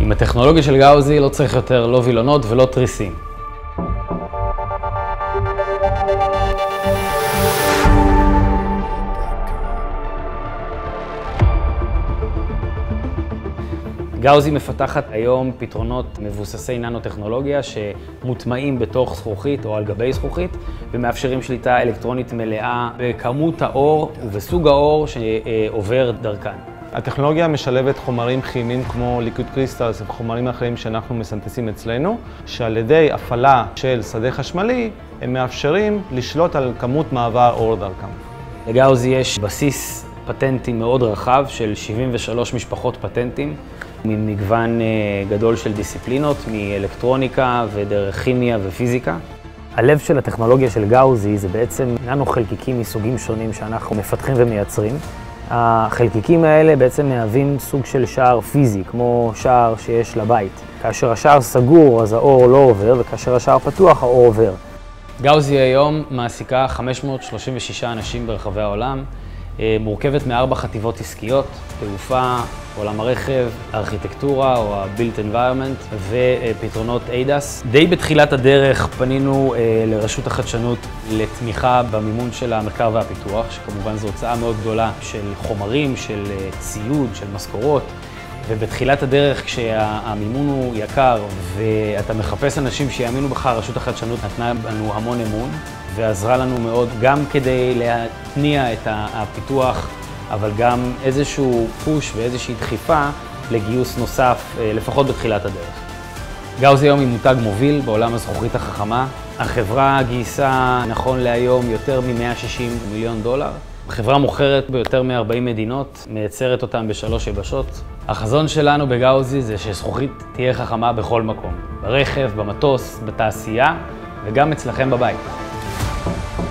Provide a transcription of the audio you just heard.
עם הטכנולוגיה של גאוזי לא צריך יותר לא וילונות ולא תריסים. גאוזי מפתחת היום פתרונות מבוססי ננו-טכנולוגיה שמוטמעים בתוך זכוכית או על גבי זכוכית ומאפשרים שליטה אלקטרונית מלאה בכמות האור ובסוג האור שעובר דרכן. הטכנולוגיה משלבת חומרים כימיים כמו ליקוויד קריסטלס וחומרים אחרים שאנחנו מסנתזים אצלנו, שעל ידי הפעלה של שדה חשמלי הם מאפשרים לשלוט על כמות מעבר אור דרכם. לגאוזי יש בסיס פטנטים מאוד רחב של 73 משפחות פטנטים, ממגוון גדול של דיסציפלינות, מאלקטרוניקה ודרך כימיה ופיזיקה. הלב של הטכנולוגיה של גאוזי זה בעצם ננו חלקיקים מסוגים שונים שאנחנו מפתחים ומייצרים. החלקיקים האלה בעצם מהווים סוג של שער פיזי, כמו שער שיש לבית. כאשר השער סגור אז האור לא עובר, וכאשר השער פתוח האור עובר. גאוזי היום מעסיקה 536 אנשים ברחבי העולם, מורכבת מ4 חטיבות עסקיות, תעופה, עולם הרכב, ארכיטקטורה או ה-Built Environment ופתרונות ADAS. די בתחילת הדרך פנינו לרשות החדשנות לתמיכה במימון של המחקר והפיתוח, שכמובן זו הוצאה מאוד גדולה של חומרים, של ציוד, של משכורות. ובתחילת הדרך כשהמימון הוא יקר ואתה מחפש אנשים שיאמינו בך, רשות החדשנות נתנה לנו המון אמון ועזרה לנו מאוד גם כדי להתניע את הפיתוח, אבל גם איזשהו פוש ואיזושהי דחיפה לגיוס נוסף, לפחות בתחילת הדרך. גאוזי היום היא מותג מוביל בעולם הזכוכית החכמה. החברה גייסה נכון להיום יותר מ-$160 מיליון. החברה מוכרת ביותר מ-40 מדינות, מייצרת אותם ב3 יבשות. החזון שלנו בגאוזי זה שזכוכית תהיה חכמה בכל מקום, ברכב, במטוס, בתעשייה וגם אצלכם בבית.